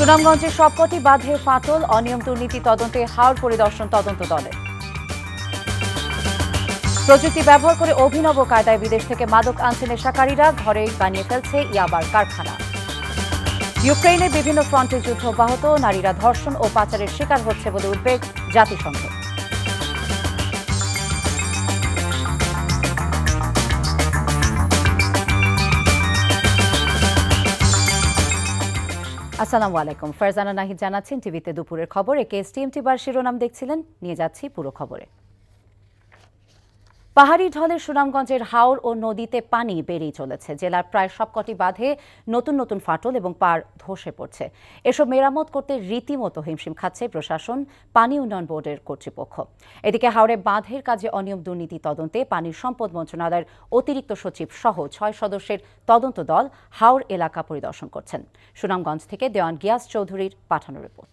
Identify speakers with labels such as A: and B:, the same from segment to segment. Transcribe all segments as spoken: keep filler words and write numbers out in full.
A: সুনামগঞ্জের সবকটি বাঁধে ফাটল, অনিয়ম দুর্নীতি তদন্তে হাওর পরিদর্শন তদন্ত দলের। প্রযুক্তি ব্যবহার করে অভিনব কায়দায় বিদেশ থেকে মাদক আনছে নেশাকারীরা, ঘরে বানিয়ে ফেলছে ইয়াবার কারখানা। ইউক্রেনে বিভিন্ন ফ্রন্টে যুদ্ধ অব্যাহত, নারীরা ধর্ষণ ও পাচারের শিকার হচ্ছে বলে উদ্বেগ জাতিসংঘ। আসসালামু আলাইকুম, ফারজানা নাহিদ জানাচ্ছেন টিভিতে দুপুরের খবর। একে এসটিএমটি বার শিরোনাম দেখছিলেন, নিয়ে যাচ্ছি পুরো খবরে। পাহাড়ি ঢলে সুনামগঞ্জের হাওর ও নদীতে পানি বেড়েই চলেছে। জেলার প্রায় সবকটি বাঁধে নতুন নতুন ফাটল এবং পাড় ধসে পড়ছে। এসব মেরামত করতে রীতিমতো হিমশিম খাচ্ছে প্রশাসন, পানি উন্নয়ন বোর্ডের কর্তৃপক্ষ। এদিকে হাওড়ে বাঁধের কাজে অনিয়ম দুর্নীতি তদন্তে পানি সম্পদ মন্ত্রণালয়ের অতিরিক্ত সচিব সহ ছয় সদস্যের তদন্ত দল হাওর এলাকা পরিদর্শন করছেন। সুনামগঞ্জ থেকে দেওয়ান গিয়াস চৌধুরীর পাঠানো রিপোর্ট।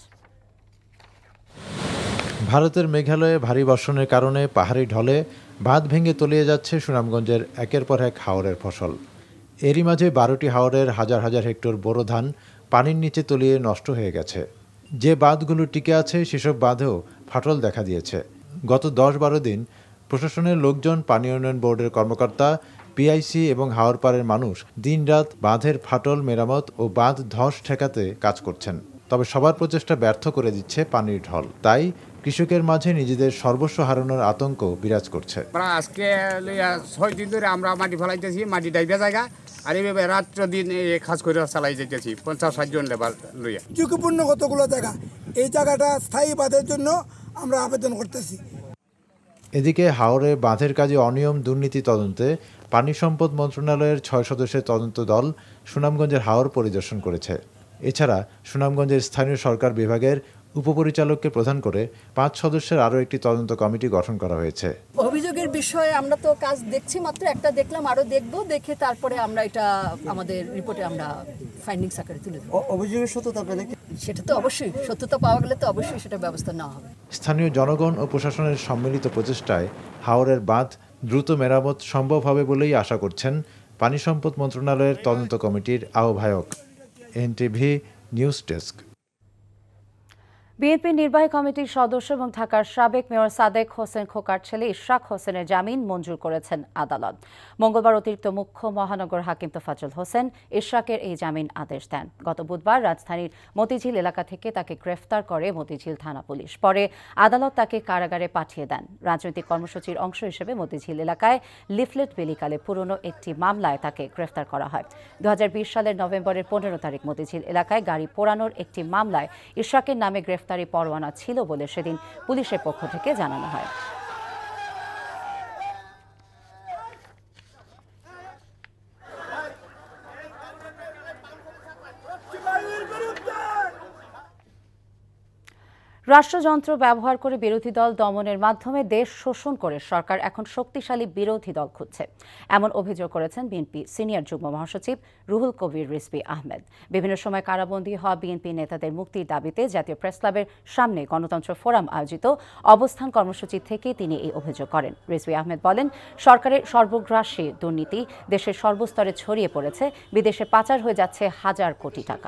B: ভারতের মেঘালয়ে ভারী বর্ষণের কারণে পাহাড়ি ঢলে বাঁধ ভেঙে তলিয়ে যাচ্ছে সুনামগঞ্জের একের পর এক হাওরের ফসল। এরই মাঝে বারোটি হাওরের হাজার হাজার হেক্টর বোরো ধান পানির নিচে তলিয়ে নষ্ট হয়ে গেছে। যে বাঁধগুলো টিকে আছে সেসব বাঁধেও ফাটল দেখা দিয়েছে। গত দশ বারো দিন প্রশাসনের লোকজন, পানি উন্নয়ন বোর্ডের কর্মকর্তা, পিআইসি এবং হাওরপাড়ের মানুষ দিনরাত বাঁধের ফাটল মেরামত ও বাঁধ ধস ঠেকাতে কাজ করছেন। তবে সবার প্রচেষ্টা ব্যর্থ করে দিচ্ছে পানির ঢল। তাই কৃষকের মাঝে নিজেদের সর্বস্ব হারানোর আতঙ্ক বিরাজ করছে।
C: আজকে ছয় দিন ধরে আমরা মাটি ফেলাইতেছি, মাটি ডাইবা জায়গা, আর এইভাবে রাত্র দিন কাজ করে চালাই যেতেছি পঞ্চাশ ষাট জন লেবার লইয়া।
D: ঝুঁকিপূর্ণ কতগুলো জায়গা, এই জায়গাটা স্থায়ী বাঁধের জন্য আমরা আবেদন করতেছি।
B: এদিকে হাওরে বাঁধের কাজে অনিয়ম দুর্নীতি তদন্তে পানি সম্পদ মন্ত্রণালয়ের ছয় সদস্যের তদন্ত দল সুনামগঞ্জের হাওর পরিদর্শন করেছে। এছাড়া সুনামগঞ্জের স্থানীয় সরকার বিভাগের উপপরিচালককে প্রধান করে পাঁচ সদস্যের আরও একটি তদন্ত কমিটি গঠন করা হয়েছে।
E: অভিযোগের বিষয়ে আমরা তো কাজ দেখছি, মাত্র একটা দেখলাম, আরো দেখবো, দেখে তারপরে আমরা এটা আমাদের রিপোর্টে আমরা ফাইন্ডিংস আকারে তুলে দেব।
D: অভিযোগের সত্যতা পেলে
E: সেটা তো অবশ্যই, সত্যতা পাওয়া গেলে তো অবশ্যই সেটা ব্যবস্থা নেওয়া হবে।
B: স্থানীয় জনগণ ও প্রশাসনের সম্মিলিত প্রচেষ্টায় হাওরের বাঁধ দ্রুত মেরামত সম্ভব হবে বলেই আশা করছেন পানি সম্পদ মন্ত্রণালয়ের তদন্ত কমিটির আহ্বায়ক। NTV news desk.
A: বিএনপি নির্বাহী কমিটির সদস্য এবং ঢাকার সাবেক মেয়র সাদেক হোসেন খোকার ছেলে ইশরাক হোসেনের জামিন মঞ্জুর করেছেন আদালত। মঙ্গলবার অতিরিক্ত মুখ্য মহানগর হাকিম তোফাজ্জল হোসেন ইশরাকের এই জামিন আদেশ দেন। গত বুধবার রাজধানীর মতিঝিল এলাকা থেকে তাকে গ্রেফতার করে মতিঝিল থানা পুলিশ। পরে আদালত তাকে কারাগারে পাঠিয়ে দেন। রাজনৈতিক কর্মসূচির অংশ হিসেবে মতিঝিল এলাকায় লিফলেট বিলিকালে পুরনো একটি মামলায় তাকে গ্রেফতার করা হয়। দু হাজার বিশ সালের নভেম্বরের পনেরো তারিখ মতিঝিল এলাকায় গাড়ি পোড়ানোর একটি মামলায় ইশরাকের নামে গ্রেফতার পরোয়ানা ছিল বলে সেদিন পুলিশের পক্ষ থেকে জানানো হয়। রাষ্ট্রযন্ত্র ব্যবহার করে বিরোধী দল দমনের মাধ্যমে দেশ শোষণ করে সরকার এখন শক্তিশালী বিরোধী দল খুঁজছে, এমন অভিযোগ করেছেন বিএনপি সিনিয়র যুগ্ম মহাসচিব রুহুল কবির রিজভী আহমেদ। বিভিন্ন সময় কারাবন্দী হওয়া বিএনপি নেতাদের মুক্তির দাবিতে জাতীয় প্রেসক্লাবের সামনে গণতন্ত্র ফোরাম আয়োজিত অবস্থান কর্মসূচি থেকে তিনি এই অভিযোগ করেন। রিজভী আহমেদ বলেন, সরকারের সর্বগ্রাসী দুর্নীতি দেশের সর্বস্তরে ছড়িয়ে পড়েছে, বিদেশে পাচার হয়ে যাচ্ছে হাজার কোটি টাকা।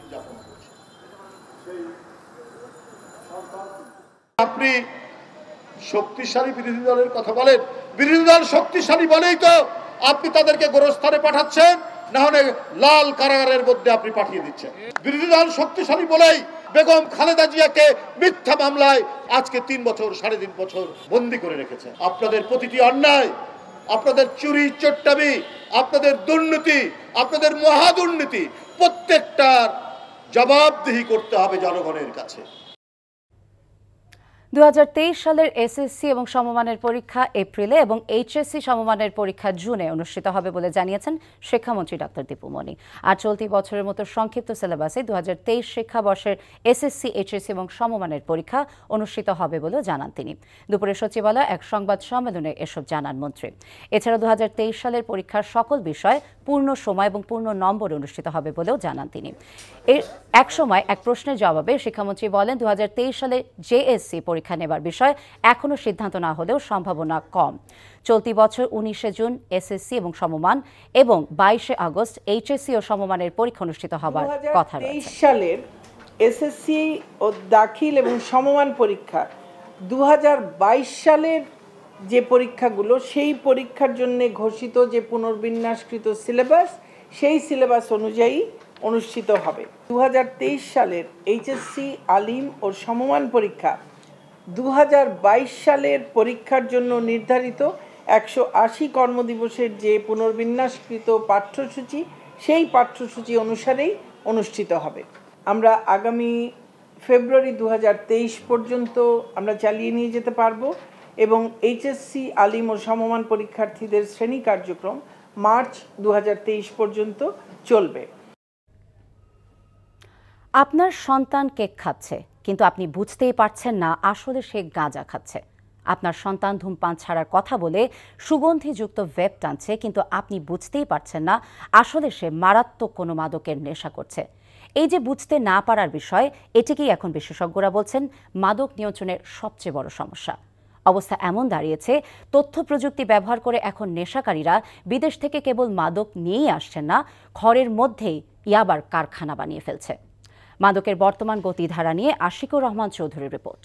F: আপনি শক্তিশালী বিরোধী দলের কথা বলেন, বিরোধী দল শক্তিশালী বলেই তো আপনি তাদেরকে গোরস্থানে পাঠাচ্ছেন, না হলে লাল কারাগারের মধ্যে আপনি পাঠিয়ে দিচ্ছেন। বিরোধী দল শক্তিশালী বলেই বেগম খালেদা জিয়াকে মিথ্যা মামলায় আজকে তিন বছর সাড়ে তিন বছর বন্দী করে রেখেছে। আপনাদের প্রতিটি অন্যায়, আপনাদের চুরি চট্টামি, আপনাদের দুর্নীতি, আপনাদের মহাদুর্নীতি, প্রত্যেকটার জবাবদিহি করতে হবে জনগণের কাছে।
A: দু হাজার তেইশ সালের এসএসসি এবং সমমানের পরীক্ষা এপ্রিলে এবং এইচএসসি সমমানের পরীক্ষা জুনে অনুষ্ঠিত হবে বলে জানিয়েছেন শিক্ষামন্ত্রী ডক্টর দীপুমণি। আর চলতি বছরের মতো সংক্ষিপ্ত সিলেবাসে দু হাজার তেইশ শিক্ষাবর্ষের এসএসসি, এইচএসসি এবং সমমানের পরীক্ষা অনুষ্ঠিত হবে বলেও জানান তিনি। দুপুরে সচিবালয়ে এক সংবাদ সম্মেলনে এসব জানান মন্ত্রী। এছাড়া দু হাজার তেইশ সালের পরীক্ষার সকল বিষয় পূর্ণ সময় এবং পূর্ণ নম্বরে অনুষ্ঠিত হবে বলেও জানান তিনি। এর এক সময় এক প্রশ্নের জবাবে শিক্ষামন্ত্রী বলেন, দু হাজার তেইশ সালে জেএসসি পরীক্ষা নেবার বিষয় এখনো সিদ্ধান্ত না হলেও সম্ভাবনা কম। চলতি বছর উনিশে জুন এসএসসি এবং সমমান এবং বাইশে আগস্ট এইচএসসি ও সমমানের পরীক্ষা অনুষ্ঠিত হবার কথা রয়েছে।
G: সালের এসএসসি ও দাখিল এবং সমমান পরীক্ষা দু হাজার বাইশ সালের যে পরীক্ষাগুলো সেই পরীক্ষার জন্য ঘোষিত যে পুনর্বিন্যাসকৃত সিলেবাস সেই সিলেবাস অনুযায়ী অনুষ্ঠিত হবে। দু হাজার তেইশ সালের এইচএসসি আলিম ও সমমান পরীক্ষা দু হাজার বাইশ সালের পরীক্ষার জন্য নির্ধারিত একশো আশি কর্মদিবসের যে পুনর্বিন্যাসকৃত পাঠ্যসূচি সেই পাঠ্যসূচি অনুসারেই অনুষ্ঠিত হবে। আমরা আগামী ফেব্রুয়ারি দু হাজার তেইশ পর্যন্ত আমরা চালিয়ে নিয়ে যেতে পারবো এবং এইচএসসি আলিম ও সমমান পরীক্ষার্থীদের শ্রেণী কার্যক্রম মার্চ দু হাজার তেইশ পর্যন্ত চলবে।
A: আপনার সন্তান কেক খাচ্ছে, কিন্তু আপনি বুঝতেই পারছেন না আসলে সে গাঁজা খাচ্ছে। আপনার সন্তান ধূমপান ছাড়ার কথা বলে সুগন্ধিযুক্ত ভেপ টানছে, কিন্তু আপনি বুঝতেই পারছেন না আসলে সে মারাত্মক কোনো মাদকের নেশা করছে। এই যে বুঝতে না পারার বিষয়, এটিকেই এখন বিশেষজ্ঞরা বলছেন মাদক নিয়ন্ত্রণের সবচেয়ে বড় সমস্যা। অবস্থা এমন দাঁড়িয়েছে, তথ্য প্রযুক্তি ব্যবহার করে এখন নেশাকারীরা বিদেশ থেকে কেবল মাদক নিয়েই আসছেন না, ঘরের মধ্যেই ইয়াবার কারখানা বানিয়ে ফেলছে। মাদকের বর্তমান গতিধারা নিয়ে আশিকুর রহমান চৌধুরীর রিপোর্ট।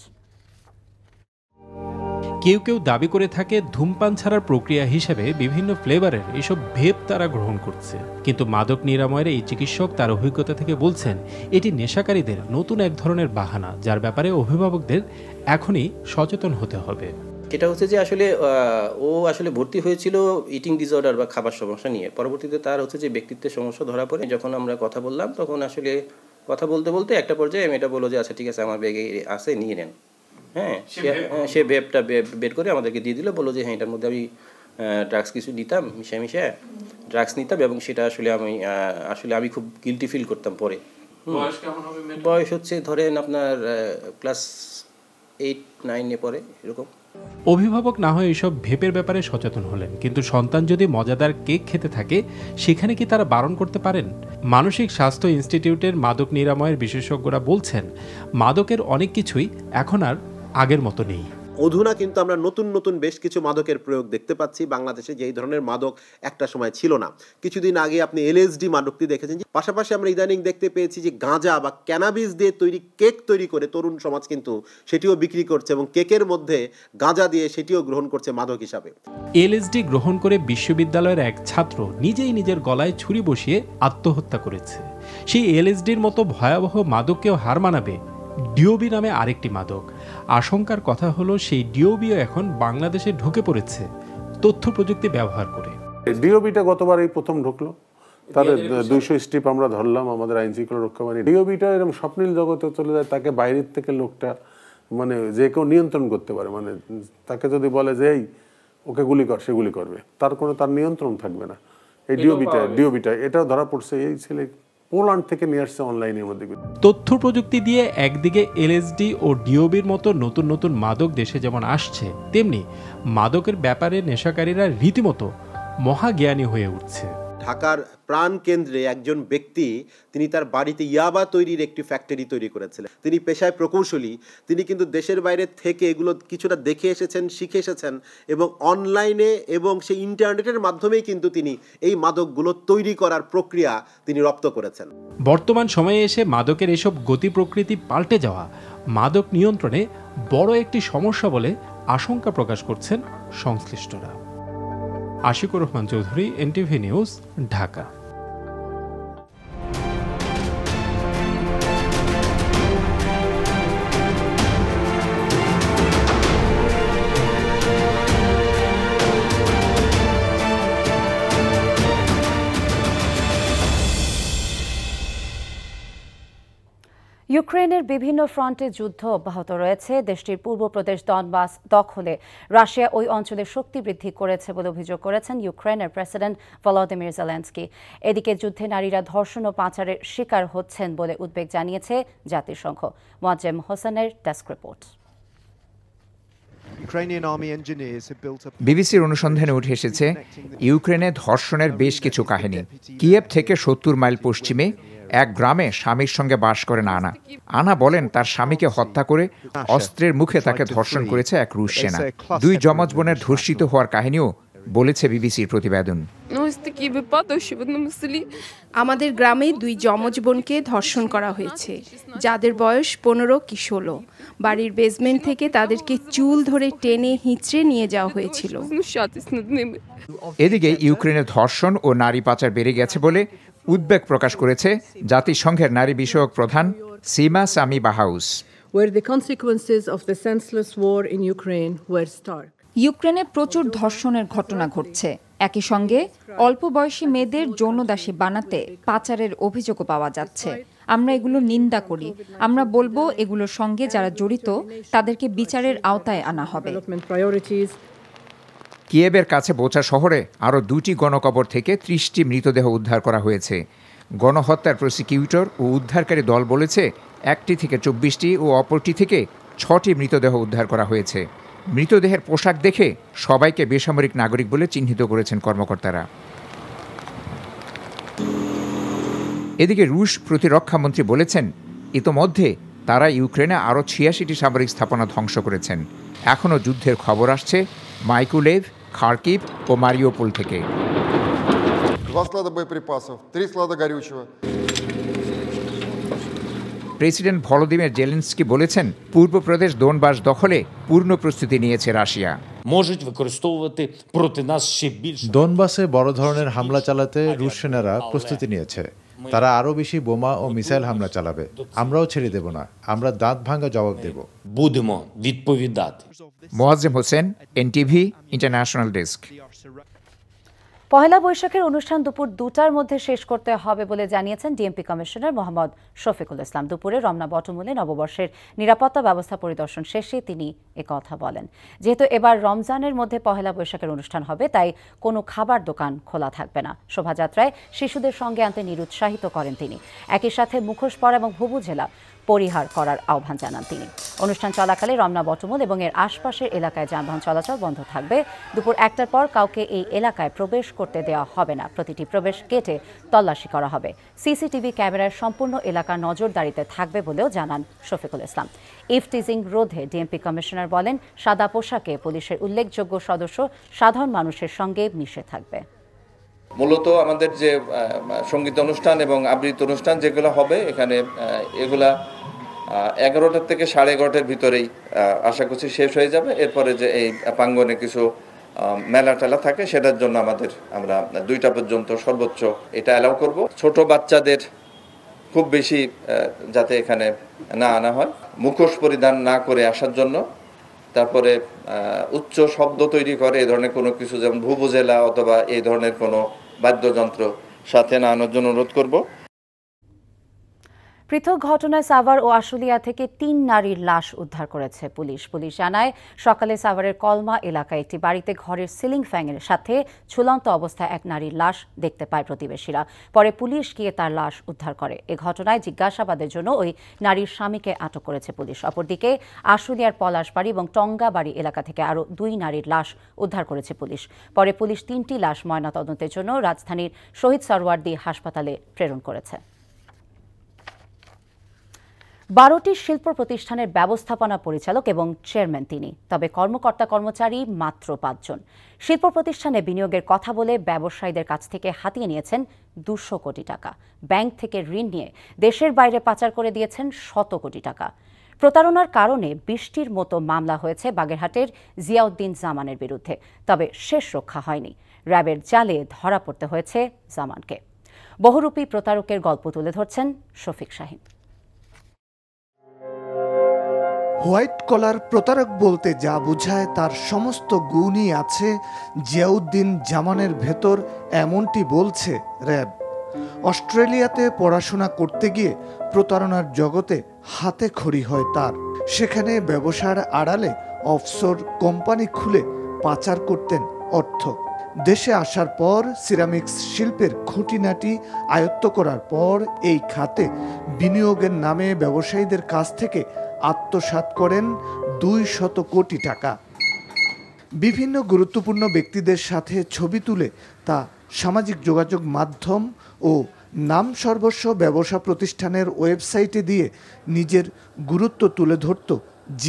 H: কেউ কেউ দাবি করে থাকে ধূমপান ছাড়ার প্রক্রিয়া হিসেবে বিভিন্ন ফ্লেভারের এসব ভেপ তারা গ্রহণ করছে, কিন্তু মাদক নিরাময়ের এই চিকিৎসক তার অভিজ্ঞতা থেকে বলছেন এটি নেশাকারীদের নতুন এক ধরনের বাহানা, যার ব্যাপারে অভিভাবকদের এখনই সচেতন হতে হবে।
I: এটা হচ্ছে যে আসলে ও আসলে ভর্তি হয়েছিল ইটিং ডিসঅর্ডার বা খাবার সমস্যা নিয়ে। পরবর্তীতে তার হচ্ছে যে ব্যক্তিত্বের সমস্যা ধরা পড়ে। যখন আমরা কথা বললাম তখন আসলে কথা বলতে বলতে একটা পর্যায়ে মেয়েটা বললো যে আচ্ছা ঠিক আছে আমার ব্যাগে আছে, নিয়ে নেন। হ্যাঁ, সে ভেপটা বের করে আমাদেরকে দিয়ে দিল, বললো যে হ্যাঁ এটার মধ্যে আমি ড্রাগস কিছু নিতাম, মিশা মিশা ড্রাগস নিতাম, এবং সেটা আসলে আমি আসলে আমি খুব গিল্টি ফিল করতাম পরে। বয়স হচ্ছে ধরেন আপনার ক্লাস এইট নাইনে পরে এরকম।
H: অভিভাবক না হয় এইসব ভেপের ব্যাপারে সচেতন হলেন, কিন্তু সন্তান যদি মজাদার কেক খেতে থাকে সেখানে কি তারা বারণ করতে পারেন? মানসিক স্বাস্থ্য ইনস্টিটিউটের মাদক নিরাময়ের বিশেষজ্ঞরা বলছেন মাদকের অনেক কিছুই এখন আর আগের মতো নেই।
J: অধুনা কিন্তু আমরা নতুন নতুন বেশ কিছু মাদকের প্রয়োগ দেখতে পাচ্ছি বাংলাদেশে, যেই ধরনের মাদক একটা সময় ছিল না। কিছুদিন আগে আপনি এলএসডি মাদকটি দেখেছেন। পাশাপাশি আমরা ইদানিং দেখতে পেয়েছি যে গাঁজা বা ক্যানাবিস দিয়ে তৈরি কেক তৈরি করে তরুণ সমাজ কিন্তু সেটিও বিক্রি করছে, এবং কেকের মধ্যে গাঁজা দিয়ে সেটিও গ্রহণ করছে মাদক হিসাবে।
H: এলএসডি গ্রহণ করে বিশ্ববিদ্যালয়ের এক ছাত্র নিজেই নিজের গলায় ছুরি বসিয়ে আত্মহত্যা করেছে। সেই এলএসডির মতো ভয়াবহ মাদককেও হার মানাবে ডিওবি নামে আরেকটি মাদক। আশঙ্কার কথা হলো সেই ডিওবিও এখন বাংলাদেশে ঢুকে পড়েছে তথ্য প্রযুক্তি ব্যবহার করে।
K: ডিওবিটা গতবার এই প্রথম ঢুকলো, তার দুইশো স্ট্রিপ আমরা ধরলাম আমাদের আইন শৃঙ্খলা রক্ষা বাহিনী। ডিওবিটা এরকম স্বপ্নিল জগতে চলে যায়, তাকে বাইরের থেকে লোকটা মানে যে কেউ নিয়ন্ত্রণ করতে পারে। মানে তাকে যদি বলে যে এই ওকে গুলি কর, সে গুলি করবে, তার কোনো তার নিয়ন্ত্রণ থাকবে না। এই ডিওবিটা ডিওবিটা এটাও ধরা পড়ছে, এই ছেলে পোল্যান্ড থেকে নিয়ে আসছে অনলাইনের মধ্যে।
H: তথ্য প্রযুক্তি দিয়ে একদিকে এলএসডি ও ডিওবির মতো নতুন নতুন মাদক দেশে যেমন আসছে, তেমনি মাদকের ব্যাপারে নেশাকারীরা রীতিমতো মহাজ্ঞানী হয়ে উঠছে।
J: ঢাকার প্রাণ কেন্দ্রে একজন ব্যক্তি, তিনি তার বাড়িতে ইয়াবা তৈরির একটি ফ্যাক্টরি তৈরি করেছিলেন। তিনি পেশায় প্রকৌশলী, তিনি কিন্তু দেশের বাইরে থেকে এগুলো কিছুটা দেখে এসেছেন, শিখে এসেছেন, এবং অনলাইনে এবং সেই ইন্টারনেটের মাধ্যমেই কিন্তু তিনি এই মাদকগুলো তৈরি করার প্রক্রিয়া তিনি রপ্ত করেছেন।
H: বর্তমান সময়ে এসে মাদকের এসব গতি প্রকৃতি পাল্টে যাওয়া মাদক নিয়ন্ত্রণে বড় একটি সমস্যা বলে আশঙ্কা প্রকাশ করছেন সংশ্লিষ্টরা। Ashiqur Rahman Chowdhury, NTV news, Dhaka.
A: ইউক্রেনের বিভিন্ন ফ্রন্টে যুদ্ধ অব্যাহত রয়েছে। দেশটির পূর্ব প্রদেশ ডনবাস দখলে রাশিয়া ওই অঞ্চলে শক্তি বৃদ্ধি করেছে বলে অভিযোগ করেছেন ইউক্রেনের প্রেসিডেন্ট ভলোদিমির জেলেনস্কি। এদিকে যুদ্ধে নারীরা ধর্ষণ ও পাচারের শিকার হচ্ছেন বলে উদ্বেগ জানিয়েছে জাতিসংঘ। মোয়াজ্জেম হোসেনের ডেস্ক রিপোর্ট।
L: বিবিসির অনুসন্ধানে উঠে এসেছে ইউক্রেনে ধর্ষণের বেশ কিছু কাহিনী। কিয়েভ থেকে সত্তর মাইল পশ্চিমে এক গ্রামে স্বামীর সঙ্গে বাস করেন আনা। আনা বলেন তার স্বামীকে হত্যা করে অস্ত্রের মুখে তাকে ধর্ষণ করেছে এক রুশ সেনা। দুই যমজ বোনের ধর্ষিত হওয়ার কাহিনীও বলেছে বিবিসির প্রতিবেদন।
M: আমাদের গ্রামে দুই যমজ বোনকে ধর্ষণ করা হয়েছে, যাদের বয়স পনেরো কি ষোলো। বাড়ির বেসমেন্ট থেকে তাদেরকে চুল ধরে টেনে হিঁচড়ে নিয়ে যাওয়া হয়েছিল।
L: এদিকে ইউক্রেনের ধর্ষণ ও নারী পাচার বেড়ে গেছে বলে উদ্বেগ প্রকাশ করেছে জাতিসংঘের নারী বিষয়ক প্রধান সীমা সামি বাহাউস।
N: ইউক্রেনে প্রচুর ধর্ষণের ঘটনা ঘটছে। একই সঙ্গে অল্প বয়সী মেয়েদের যৌনদাসী বানাতে পাচারের অভিযোগও পাওয়া যাচ্ছে। আমরা এগুলো নিন্দা করি। আমরা বলবো এগুলোর সঙ্গে যারা জড়িত তাদেরকে বিচারের আওতায় আনা হবে।
L: কিয়েভের কাছে বোচা শহরে আরও দুটি গণকবর থেকে ত্রিশটি মৃতদেহ উদ্ধার করা হয়েছে। গণহত্যার প্রসিকিউটর ও উদ্ধারকারী দল বলেছে একটি থেকে চব্বিশটি ও অপরটি থেকে ছটি মৃতদেহ উদ্ধার করা হয়েছে। মৃতদেহের পোশাক দেখে সবাইকে বেসামরিক নাগরিক বলে চিহ্নিত করেছেন কর্মকর্তারা। এদিকে রুশ প্রতিরক্ষামন্ত্রী বলেছেন ইতোমধ্যে তারা ইউক্রেনে আরও ছিয়াশিটি সামরিক স্থাপনা ধ্বংস করেছেন। এখনও যুদ্ধের খবর আসছে মাইকুলেভ, খার্কিভ ও মারিওপোল থেকে। প্রেসিডেন্ট ভলোদিমির জেলেনস্কি বলেছেন পূর্বপ্রদেশ দোনবাস দখলে পূর্ণ প্রস্তুতি নিয়েছে রাশিয়া।
B: দোনবাসে বড় ধরনের হামলা চালাতে রুশ সেনারা প্রস্তুতি নিয়েছে। তারা আরো বেশি বোমা ও মিসাইল হামলা চালাবে। আমরাও ছেড়ে দেব না। আমরা দাঁত ভাঙা জবাব দেব।
L: Moazzem Hossain, NTV, international desk.
A: Pohela বৈশাখের অনুষ্ঠান দুপুর দুটার মধ্যে শেষ করতে হবে বলে জানিয়েছেন ডিএমপি কমিশনার মোহাম্মদ শফিকুল ইসলাম। দুপুরে রমনা বটমূলে নববর্ষের নিরাপত্তা ব্যবস্থা পরিদর্শন শেষে তিনি একথা বলেন। যেহেতু এবার রমজানের মধ্যে পহেলা বৈশাখের অনুষ্ঠান হবে, তাই কোনো খাবার দোকান খোলা থাকবে না। শোভাযাত্রায় শিশুদের সঙ্গে আনতে নিরুৎসাহিত করেন তিনি। একই সাথে মুখোশ পরা এবং ভুবুজেলা পরিহার করার আহ্বান জানান তিনি। অনুষ্ঠান চলাকালে রমনা বটমূল এবং এর আশপাশের এলাকায় যানবাহন চলাচল বন্ধ থাকবে। দুপুর একটার পর কাউকে এই এলাকায় প্রবেশ করতে দেওয়া হবে না। প্রতিটি প্রবেশ গেটে তল্লাশি করা হবে। সিসিটিভি ক্যামেরার সম্পূর্ণ এলাকা নজরদারিতে থাকবে বলেও জানান শফিকুল ইসলাম। ইফটিজিং রোধে ডিএমপি কমিশনার বলেন সাদা পোশাকে পুলিশের উল্লেখযোগ্য সদস্য সাধারণ মানুষের সঙ্গে মিশে থাকবে।
O: মূলত আমাদের যে সঙ্গীত অনুষ্ঠান এবং আবৃত্তি অনুষ্ঠান যেগুলো হবে এখানে এগুলা এগারোটার থেকে সাড়ে এগারোটার ভিতরেই আশা করছি শেষ হয়ে যাবে। এরপরে যে এই প্রাঙ্গণে কিছু মেলা টেলা থাকে সেটার জন্য আমাদের আমরা দুইটা পর্যন্ত সর্বোচ্চ এটা অ্যালাউ করব। ছোট বাচ্চাদের খুব বেশি যাতে এখানে না আনা হয়, মুখোশ পরিধান না করে আসার জন্য, তারপরে উচ্চ শব্দ তৈরি করে এই ধরনের কোনো কিছু যেমন ভুবুজেলা অথবা এই ধরনের কোনো বাদ্যযন্ত্র সাথে না আনার জন্য অনুরোধ করব।
A: পৃথক ঘটনায় সাভার ও আশুলিয়া থেকে তিন নারীর লাশ উদ্ধার করেছে পুলিশ। পুলিশ জানায় সকালে সাভারের কলমা এলাকায় একটি বাড়িতে ঘরের সিলিং ফ্যানের সাথে ঝুলন্ত অবস্থায় এক নারীর লাশ দেখতে পায় প্রতিবেশীরা। পরে পুলিশ গিয়ে তার লাশ উদ্ধার করে। এ ঘটনায় জিজ্ঞাসাবাদের জন্য ওই নারীর স্বামীকে আটক করেছে পুলিশ। অপরদিকে আশুলিয়ার পলাশবাড়ি এবং টঙ্গাবাড়ি এলাকা থেকে আরও দুই নারীর লাশ উদ্ধার করেছে পুলিশ। পরে পুলিশ তিনটি লাশ ময়নাতদন্তের জন্য রাজধানীর শহীদ সরওয়ার্দী হাসপাতালে প্রেরণ করেছে। বারোটি শিল্প প্রতিষ্ঠানের ব্যবস্থাপনা পরিচালক এবং চেয়ারম্যান তিনি, তবে কর্মকর্তা কর্মচারী মাত্র পাঁচজন। শিল্প প্রতিষ্ঠানে বিনিয়োগের কথা বলে ব্যবসায়ীদের কাছ থেকে হাতিয়ে নিয়েছেন দুশো কোটি টাকা। ব্যাংক থেকে ঋণ নিয়ে দেশের বাইরে পাচার করে দিয়েছেন শত কোটি টাকা। প্রতারণার কারণে বৃষ্টির মতো মামলা হয়েছে বাগেরহাটের জিয়াউদ্দিন জামানের বিরুদ্ধে, তবে শেষ রক্ষা হয়নি। র্যাবের জালে ধরা পড়তে হয়েছে জামানকে। বহুরূপী প্রতারকের গল্প তুলে ধরছেন শফিক শাহীন।
P: হোয়াইট কলার প্রতারক বলতে যা বোঝায় তার সমস্ত গুণই আছে জিয়াউদ্দিন জামানের ভেতর, এমনটি বলছে র্যাব। অস্ট্রেলিয়াতে পড়াশোনা করতে গিয়ে প্রতারণার জগতে হাতে খড়ি হয় তার। সেখানে ব্যবসার আড়ালে অফশোর কোম্পানি খুলে পাচার করতেন অর্থ। দেশে আসার পর সিরামিক্স শিল্পের খুঁটিনাটি আয়ত্ত করার পর এই খাতে বিনিয়োগের নামে ব্যবসায়ীদের কাছ থেকে আত্মসাৎ করেন দুই শত কোটি টাকা। বিভিন্ন গুরুত্বপূর্ণ ব্যক্তিদের সাথে ছবি তুলে তা সামাজিক যোগাযোগ মাধ্যম ও নাম সর্বস্ব ব্যবসা প্রতিষ্ঠানের ওয়েবসাইটে দিয়ে নিজের গুরুত্ব তুলে ধরত জিয়া।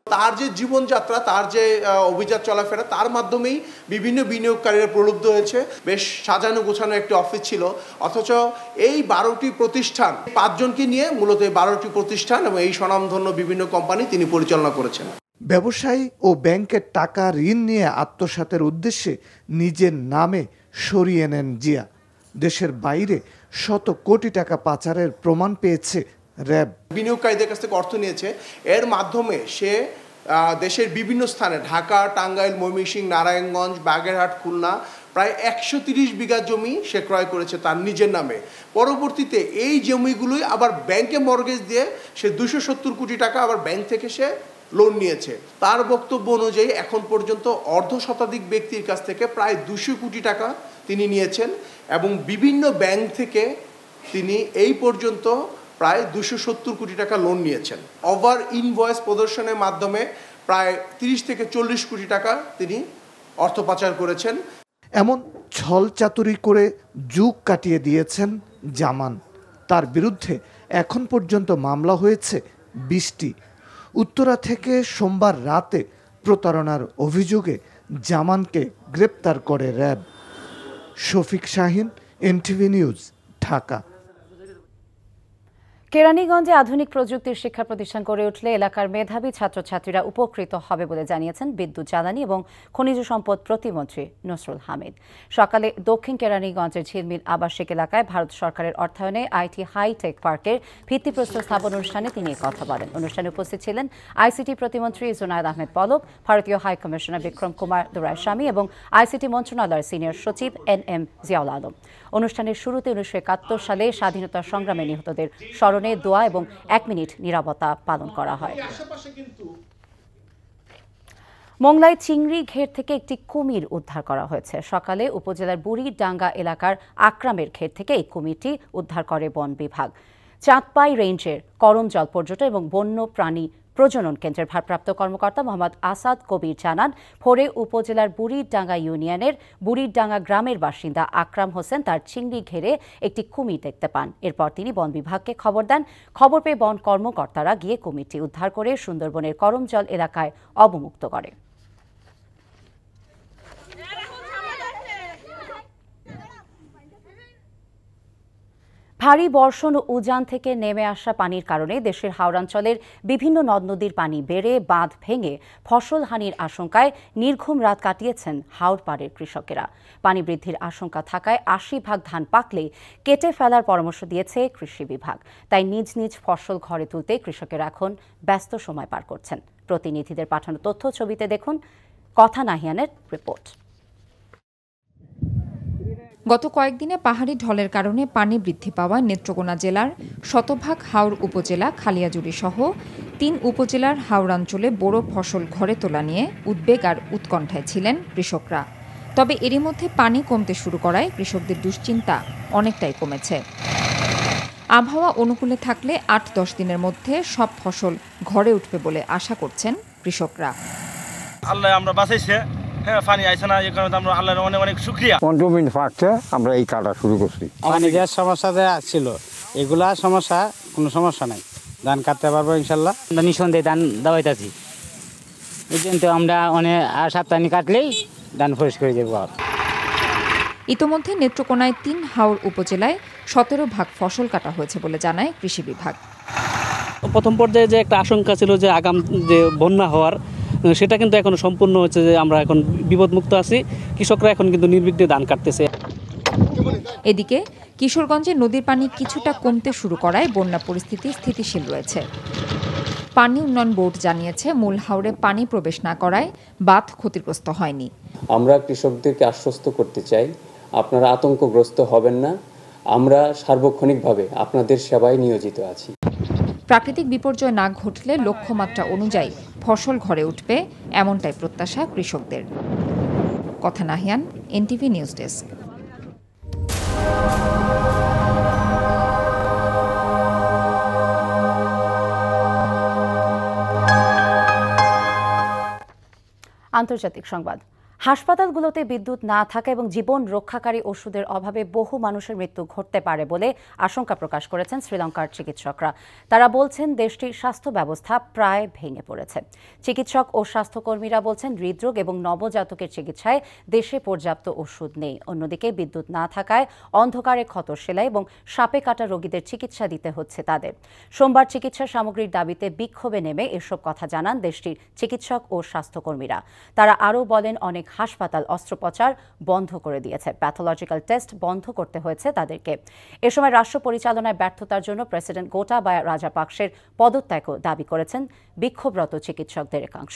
Q: তার যে জীবনযাত্রা, তার যে অভিজাত চলাফেরা, তার মাধ্যমেই বিভিন্ন বিনিয়োগকারীরা প্রলুব্ধ হয়েছে। বেশ সাজানো গোছানো একটি অফিস ছিল, অথচ এই বারোটি প্রতিষ্ঠান, পাঁচজনকে নিয়ে মূলত এই বারোটি প্রতিষ্ঠান এবং এই স্বনামধন্য বিভিন্ন কোম্পানি তিনি পরিচালনা করেছেন।
P: ব্যবসায়ী ও ব্যাংকের টাকা ঋণ নিয়ে আত্মসাতের উদ্দেশ্যে নিজের নামে সরিয়ে নেন জিয়া। দেশের বাইরে শত কোটি টাকা পাচারের প্রমাণ পেয়েছে র্যাব।
Q: বিনিয়োগকারীদের কাছ থেকে অর্থ নিয়েছে, এর মাধ্যমে সে দেশের বিভিন্ন স্থানে ঢাকা, টাঙ্গাইল, ময়মনসিংহ, নারায়ণগঞ্জ, বাগেরহাট, খুলনা প্রায় একশো তিরিশ বিঘা জমি সে ক্রয় করেছে তার নিজের নামে। পরবর্তীতে এই জমিগুলোই আবার ব্যাংকে মর্গেজ দিয়ে সে দুশো সত্তর কোটি টাকা আবার ব্যাংক থেকে সে লোন নিয়েছে। তার বক্তব্য অনুযায়ী এখন পর্যন্ত অর্ধ শতাধিক ব্যক্তির কাছ থেকে প্রায় দুশো কোটি টাকা তিনি নিয়েছেন এবং বিভিন্ন ব্যাংক থেকে তিনি এই পর্যন্ত প্রায় দুশো সত্তর কোটি টাকা লোন নিয়েছেন। ওভার ইনভয়েস প্রদর্শনের মাধ্যমে প্রায় তিরিশ থেকে চল্লিশ কোটি টাকা তিনি অর্থ পাচার করেছেন।
P: এমন ছল চাতুরি করে যুগ কাটিয়ে দিয়েছেন জামান। তার বিরুদ্ধে এখন পর্যন্ত মামলা হয়েছে বিশটি। উত্তরা থেকে সোমবার রাতে প্রতারণার অভিযোগে জামানকে গ্রেপ্তার করে RAB. Shafiq Shahin, NTV news, Dhaka.
A: কেরানীগঞ্জে আধুনিক প্রযুক্তির শিক্ষা প্রতিষ্ঠান গড়ে উঠলে এলাকার মেধাবী ছাত্রছাত্রীরা উপকৃত হবে বলে জানিয়েছেন বিদ্যুৎ, জ্বালানি এবং খনিজ সম্পদ প্রতিমন্ত্রী নসরুল হামিদ। সকালে দক্ষিণ কেরানীগঞ্জের ঝিলমিল আবাসিক এলাকায় ভারত সরকারের অর্থায়নে আইটি হাইটেক পার্কের ভিত্তিপ্রস্তর স্থাপন অনুষ্ঠানে তিনি কথা বলেন। অনুষ্ঠানে উপস্থিত ছিলেন আইসিটি প্রতিমন্ত্রী জুনায়েদ আহমেদ পলক, ভারতীয় হাই কমিশনার বিক্রম কুমার দুরাইস্বামী এবং আইসিটি মন্ত্রণালয়ের সিনিয়র সচিব এন এম জিয়াউল আলম। অনুষ্ঠানের শুরুতে উনিশশো একাত্তর সালে স্বাধীনতা সংগ্রামে নিহতদের স্মরণে দোয়া এবং এক মিনিট নীরবতা পালন করা হয়। মোংলায় চিংড়ি ঘের থেকে একটি কুমির উদ্ধার করা হয়েছে। সকালে উপজেলার বুড়িডাঙ্গা এলাকার আকরামের ঘের থেকে এই কুমিরটি উদ্ধার করে বন বিভাগ। চাঁদপাই রেঞ্জের করমজল পর্যটন এবং বন্য প্রাণী প্রজনন কেন্দ্রের ভারপ্রাপ্ত কর্মকর্তা মোহাম্মদ আসাদ কবির জানান, ভোরে উপজেলার বুড়িডাঙ্গা ইউনিয়নের বুড়িডাঙ্গা গ্রামের বাসিন্দা আকরাম হোসেন তার চিংড়ি ঘেরে একটি কুমির দেখতে পান। এরপর তিনি বন বিভাগকে খবর দেন। খবর পেয়ে বন কর্মকর্তারা গিয়ে কুমিরটি উদ্ধার করে সুন্দরবনের করমজল এলাকায় অবমুক্ত করে। ভারী বর্ষণ ও উজান থেকে নেমে আসা পানির কারণে দেশের হাওড়াঞ্চলের বিভিন্ন নদ নদীর পানি বেড়ে বাঁধ ভেঙে ফসল হানির আশঙ্কায় নির্ঘুম রাত কাটিয়েছেন হাওড় পাড়ের কৃষকেরা। পানি বৃদ্ধির আশঙ্কা থাকায় আশি ভাগ ধান পাকলেই কেটে ফেলার পরামর্শ দিয়েছে কৃষি বিভাগ। তাই নিজ নিজ ফসল ঘরে তুলতে কৃষকেরা এখন ব্যস্ত সময় পার করছেন। প্রতিনিধিদের পাঠানো তথ্য ছবিতে দেখুন কথা নাহিয়ানের রিপোর্ট।
N: গত কয়েকদিনে পাহাড়ি ঢলের কারণে পানি বৃদ্ধি পাওয়া নেত্রকোনা জেলার শতভাগ হাওড় উপজেলা, খালিয়াজুড়ি সহ তিন উপজেলার হাওড়াঞ্চলে বোরো ফসল ঘরে তোলা নিয়ে উদ্বেগ আর উৎকণ্ঠায় ছিলেন কৃষকরা। তবে এরই মধ্যে পানি কমতে শুরু করায় কৃষকদের দুশ্চিন্তা অনেকটাই কমেছে। আবহাওয়া অনুকূলে থাকলে আট দশ দিনের মধ্যে সব ফসল ঘরে উঠবে বলে আশা করছেন কৃষকরা।
R: আল্লাহ আমরা বাঁচাইছে, হ্যাঁ পানি আইছে না, এই কারণে আমরা আল্লাহর অনেক অনেক শুকরিয়া।
S: পনেরো মিনিট ফাঁকছে আমরা এই কাটা শুরু করছি।
T: পানি যে সমস্যা যে ছিল এগুলা সমস্যা কোনো সমস্যা নাই, ধান কাটতে পারবো ইনশাল্লাহ।
U: আমরা নিঃসন্দেহে ধান দাওয়াইতেছি, এই জন্য আমরা অনেক আর সপ্তাহ কাটলেই ধান ফ্রেশ করে দেবো।
N: ইতোমধ্যে নেত্রকোনায় তিন হাওড় উপজেলায় সতেরো ভাগ ফসল কাটা হয়েছে বলে জানায় কৃষি বিভাগ।
V: প্রথম পর্যায়ে যে একটা আশঙ্কা ছিল যে আগাম যে বন্যা হওয়ার, সেটা কিন্তু এখন সম্পূর্ণ হচ্ছে যে আমরা এখন বিপদমুক্ত আছি। কৃষকরা এখন কিন্তু নির্বিঘ্নে ধান কাটতেছে।
N: এদিকে কিশোরগঞ্জে নদীর পানি কিছুটা কমতে শুরু করায় বন্যা পরিস্থিতি স্থিতিশীল রয়েছে। পানি উন্নয়ন বোর্ড জানিয়েছে, মূল হাওরে পানি প্রবেশ না করায় বাঁধ ক্ষতিগ্রস্ত হয়নি।
W: আমরা কৃষকদেরকে আশ্বস্ত করতে চাই, আপনারা আতঙ্কগ্রস্ত হবেন না, আমরা সার্বক্ষণিকভাবে আপনাদের সেবায় নিয়োজিত আছি।
N: প্রাকৃতিক বিপর্যয় না ঘটলে লক্ষ্যমাত্রা অনুযায়ী ফসল ঘরে উঠবে, এমনটাই প্রত্যাশা কৃষকদের। কথা নাহিয়ান, এনটিভি নিউজ ডেস্ক।
A: আন্তর্জাতিক সংবাদ। হাসপাতালগুলোতে বিদ্যুৎ না থাকা এবং জীবন রক্ষাকারী ওষুধের অভাবে বহু মানুষের মৃত্যু ঘটতে পারে বলে আশঙ্কা প্রকাশ করেছেন শ্রীলঙ্কার চিকিৎসকরা। তারা বলছেন দেশটির স্বাস্থ্য ব্যবস্থা প্রায় ভেঙে পড়েছে। চিকিৎসক ও স্বাস্থ্যকর্মীরা বলছেন হৃদরোগ এবং নবজাতকের চিকিৎসায় দেশে পর্যাপ্ত ওষুধ নেই। অন্যদিকে বিদ্যুৎ না থাকায় অন্ধকারে ক্ষত সেলাই এবং সাপে কাটা রোগীদের চিকিৎসা দিতে হচ্ছে তাদের। সোমবার চিকিৎসা সামগ্রীর দাবিতে বিক্ষোভে নেমে এসব কথা জানান দেশটির চিকিৎসক ও স্বাস্থ্যকর্মীরা। তারা আরও বলেন অনেক হাসপাতাল অস্ত্রোপচার বন্ধ করে দিয়েছে, প্যাথোলজিক্যাল টেস্ট বন্ধ করতে হয়েছে তাদেরকে। এ সময় রাষ্ট্র পরিচালনায় ব্যর্থতার জন্য প্রেসিডেন্ট গোটাবায়া রাজাপাকসের পদত্যাগও দাবি করেছেন বিক্ষোভরত চিকিৎসকদের একাংশ।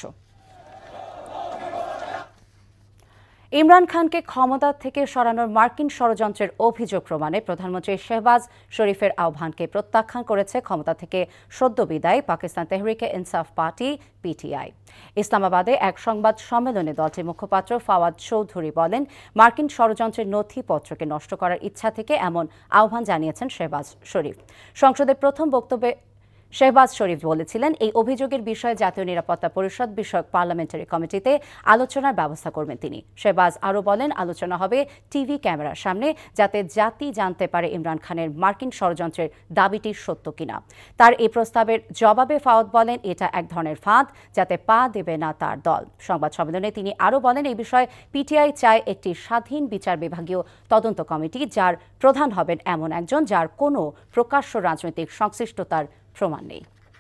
A: ইমরান খানকে ক্ষমতা থেকে সরানোর মার্কিন ষড়যন্ত্রের অভিযোগ প্রমাণে প্রধানমন্ত্রী শেহবাজ শরীফের আহ্বানকে প্রত্যাখ্যান করেছে ক্ষমতা থেকে সদ্য বিদায়ী পাকিস্তান তেহরিকে ইনসাফ পার্টি পিটিআই। ইসলামাবাদে এক সংবাদ সম্মেলনে দলটির মুখপাত্র ফাওয়াদ চৌধুরী বলেন, মার্কিন ষড়যন্ত্রের নথিপত্রকে নষ্ট করার ইচ্ছা থেকে এমন আহ্বান জানিয়েছেন শেহবাজ শরীফ। সংসদের প্রথম বক্তব্যে শেহবাজ শরীফ বলেছিলেন, এই অভিযোগের বিষয়ে জাতীয় নিরাপত্তা পরিষদ বিষয়ক পার্লামেন্টারি কমিটিতে আলোচনার ব্যবস্থা করবেন তিনি। শেহবাজ আরও বলেন, আলোচনা হবে টিভি ক্যামেরার সামনে, যাতে জাতি জানতে পারে ইমরান খানের মার্কিন ষড়যন্ত্রের দাবিটি সত্য কিনা। তার এই প্রস্তাবের জবাবে ফাওয়াদ বলেন, এটা এক ধরনের ফাঁদ, যাতে পা দেবে না তার দল। সংবাদ সম্মেলনে তিনি আরও বলেন, এই বিষয়ে পিটিআই চায় একটি স্বাধীন বিচার বিভাগীয় তদন্ত কমিটি, যার প্রধান হবেন এমন একজন যার কোনো প্রকাশ্য রাজনৈতিক সংশ্লিষ্টতার প্রমাণ নেই।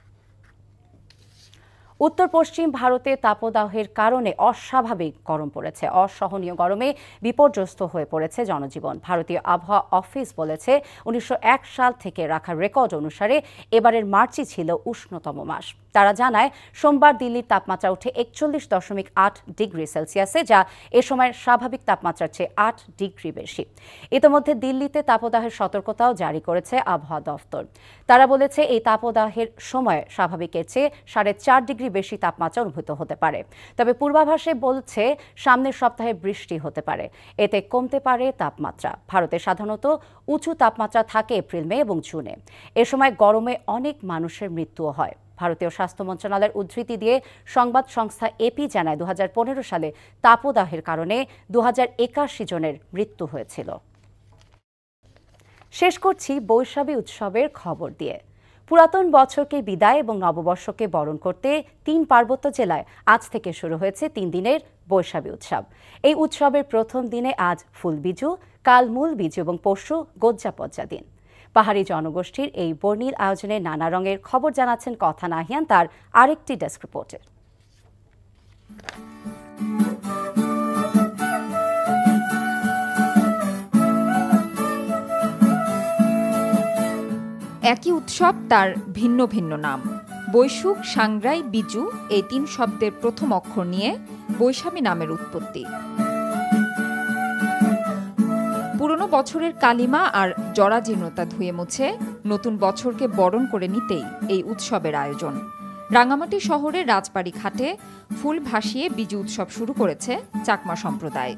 A: উত্তর পশ্চিম ভারতে তাপদাহের কারণে অস্বাভাবিক গরম পড়েছে। অসহনীয় গরমে বিপর্যস্ত হয়ে পড়েছে জনজীবন। ভারতীয় আবহাওয়া অফিস বলেছে, উনিশশো এক সাল থেকে রাখা রেকর্ড অনুসারে এবারের মার্চই ছিল উষ্ণতম মাস। তারা জানায়, সোমবার দিল্লির তাপমাত্রা উঠে একচল্লিশ দশমিক আট ডিগ্রি সেলসিয়াসে, যা এ সময়ের স্বাভাবিক তাপমাত্রার চেয়ে আট ডিগ্রি বেশি। ইতিমধ্যে দিল্লিতে তাপদাহের সতর্কতাও জারি করেছে আবহাওয়া দফতর। তারা বলেছে, এই তাপদাহের সময় স্বাভাবিকের চেয়ে সাড়ে চার ডিগ্রি বেশি তাপমাত্রা অনুভূত হতে পারে। তবে পূর্বাভাসে বলছে, সামনের সপ্তাহে বৃষ্টি হতে পারে, এতে কমতে পারে তাপমাত্রা। ভারতে সাধারণত উঁচু তাপমাত্রা থাকে এপ্রিল, মে এবং জুনে। এ সময় গরমে অনেক মানুষের মৃত্যুও হয়। ভারতীয় স্বাস্থ্য মন্ত্রণালয়ের উদ্ধৃতি দিয়ে সংবাদ সংস্থা এপি জানায়, দু হাজার পনেরো সালে তাপদাহের কারণে দু হাজার একাশি জনের মৃত্যু হয়েছিল। শেষ করছি বৈশাখী উৎসবের খবর দিয়ে। পুরাতন বছরকে বিদায় এবং নববর্ষকে বরণ করতে তিন পার্বত্য জেলায় আজ থেকে শুরু হয়েছে তিন দিনের বৈশাখী উৎসব। এই উৎসবের প্রথম দিনে আজ ফুলবিজু, কাল মূল বিজু এবং পরশু গজ্জাপজ্জা দিন। পাহাড়ি জনগোষ্ঠীর এই বর্ণিল আয়োজনে নানা রঙের খবর জানাচ্ছেন কথা নাহিয়ান তার আরেকটি ডেস্ক রিপোর্টে।
N: একই উৎসব, তার ভিন্ন ভিন্ন নাম। বৈশুখ, সাংগ্রাই, বিজু এই তিন শব্দের প্রথম অক্ষর নিয়ে বৈশাখী নামের উৎপত্তি। পুরনো বছরের কালিমা আর জরাজীর্ণতা ধুয়ে মুছে নতুন বছরকে বরণ করে নিতেই এই উৎসবের আয়োজন। রাঙামাটি শহরের রাজবাড়ি ঘাটে ফুল ভাসিয়ে বিজু উৎসব শুরু করেছে চাকমা সম্প্রদায়।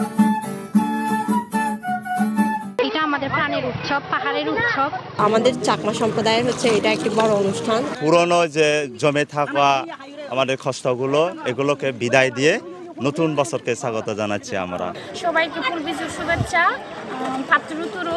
C: আমাদের প্রাণের উৎসব, পাহাড়ের উৎসব। আমাদের চাকমা সম্প্রদায়ের হচ্ছে এটা একটি বড় অনুষ্ঠান।
D: পুরনো যে জমে থাকা আমাদের কষ্টগুলো, এগুলোকে বিদায় দিয়ে নতুন বছরকে স্বাগত জানাচ্ছি আমরা।
C: সবাইকে ফুলবিজুর শুভেচ্ছা, পাত্রুতুরু।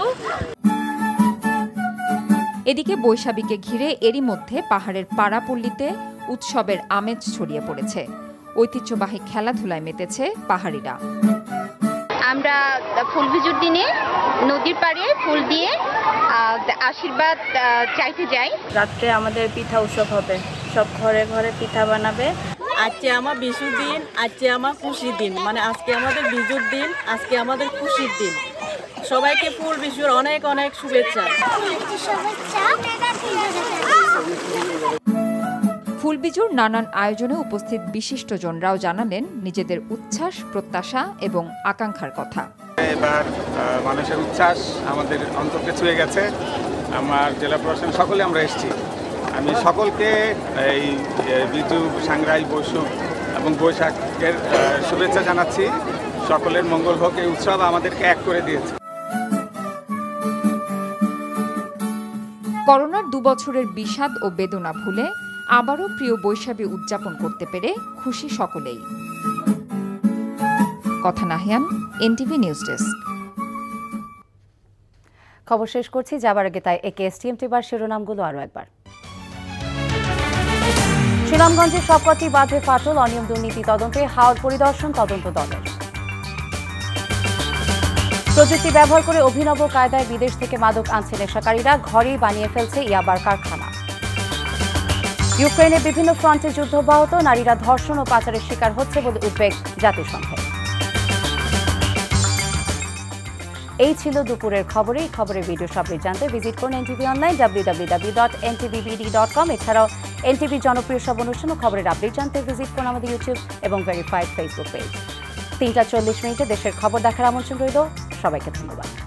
N: এদিকে বৈশাখীকে ঘিরে এরই মধ্যে পাহাড়ের পাড়াপল্লীতে উৎসবের আমেজ ছড়িয়ে পড়েছে। ঐতিহ্যবাহী খেলাধুলায় মেতেছে পাহাড়িরা।
C: আমরা ফুলবিজুর দিনে নদীর পাড়ে ফুল দিয়ে আশীর্বাদ চাইতে যাই।
E: রাত্রে আমাদের পিঠা উৎসব হবে, সব ঘরে ঘরে পিঠা বানাবে। আজকে আমার বিশু দিন, আজকে আমার খুশির দিন, মানে আজকে আমাদের বিজুর দিন, আজকে আমাদের খুশির দিন। সবাইকে ফুল বিশুর অনেক অনেক শুভেচ্ছা।
N: ফুলবিজুর নানান আয়োজনে উপস্থিত বিশিষ্টজনরাও জানালেন নিজেদের উচ্ছ্বাস, প্রত্যাশা এবং আকাঙ্ক্ষার কথা।
X: এবার মানুষের উচ্ছ্বাস আমাদের অন্তরকে ছুঁয়ে গেছে। আমার জেলা প্রশাসন সকলে আমরা এসেছি। আমি সকলকে এই বিজু, সাংগ্রাই, বৈশুখ এবং বৈশাখের শুভেচ্ছা জানাচ্ছি। সকলের মঙ্গল হোক। এই উৎসব আমাদেরকে এক করে দিয়েছে।
N: করোনার দুবছরের বিষাদ ও বেদনা ভুলে আবারও প্রিয় বৈশাখী উদযাপন করতে পেরে খুশি সকলেই। কথা নাহিয়ান, এনটিভি নিউজ ডেস্ক।
A: খবর শেষ করছি, যাবার আগে তাই একে এসটিএমটি বার শিরোনামগুলো আরও একবার। সুনামগঞ্জে সবকটি বাঁধে ফাটল, অনিয়ম দুর্নীতি তদন্তে হাওর পরিদর্শন তদন্ত দলের। প্রযুক্তি ব্যবহার করে অভিনব কায়দায় বিদেশ থেকে মাদক আনছে নেশাকারীরা, ঘরেই বানিয়ে ফেলছে ইয়াবার কারখানা। ইউক্রেনে বিভিন্ন ফ্রন্টে যুদ্ধ অব্যাহত, নারীরা ধর্ষণ ও পাচারের শিকার হচ্ছে বলে উদ্বেগ জাতিসংঘের। এই ছিল দুপুরের খবরে। এই খবরের ভিডিও সবই জানতে ভিজিট করুন NTV online W W W dot N T V B D dot com. এছাড়াও এনটিভি জনপ্রিয় সব অনুষ্ঠান ও খবরের আপডেট জানতে ভিজিট করুন আমাদের ইউটিউব এবং ভেরিফাইড ফেসবুক পেজ। তিনটা চল্লিশ মিনিটে দেশের খবর দেখার আমন্ত্রণ রইল। সবাইকে ধন্যবাদ।